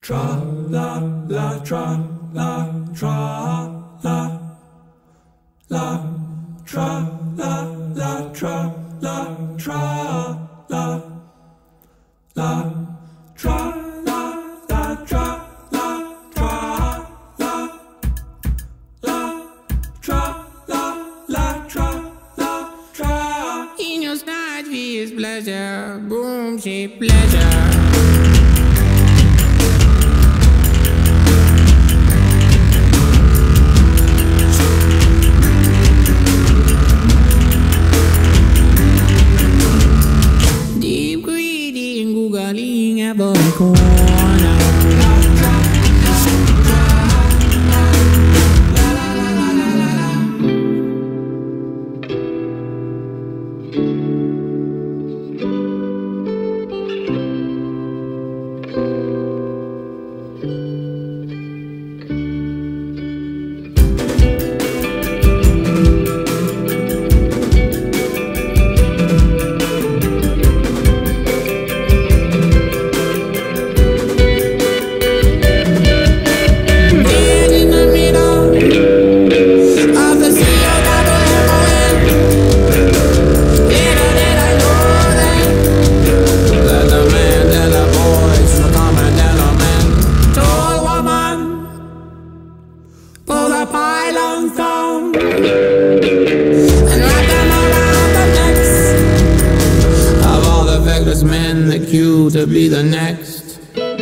tra la la tra la tra la la tra la la tra la tra la la tra la la tra la tra la la tra la la tra la tra. In your night is pleasure, boom, she pleasure. Avory corner. To be the next.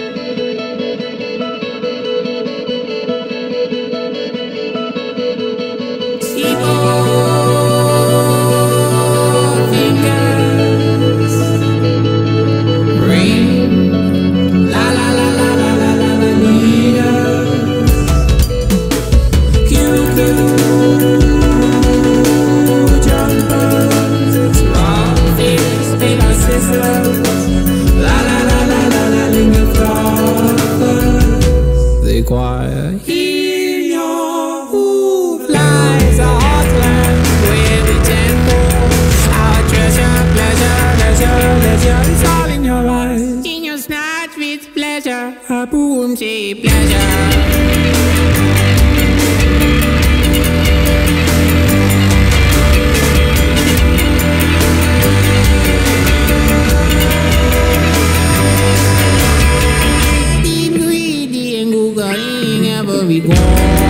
Fingers ring, la la la la la la la la leaders. Cute jumpers, it's raw fish, they are sizzlers. They choir, hear your who flies a heartland with the tempo. Our treasure, pleasure, leisure, leisure, it's all in your eyes. In your snatch with pleasure, a boom, she pleasure. Avory corner.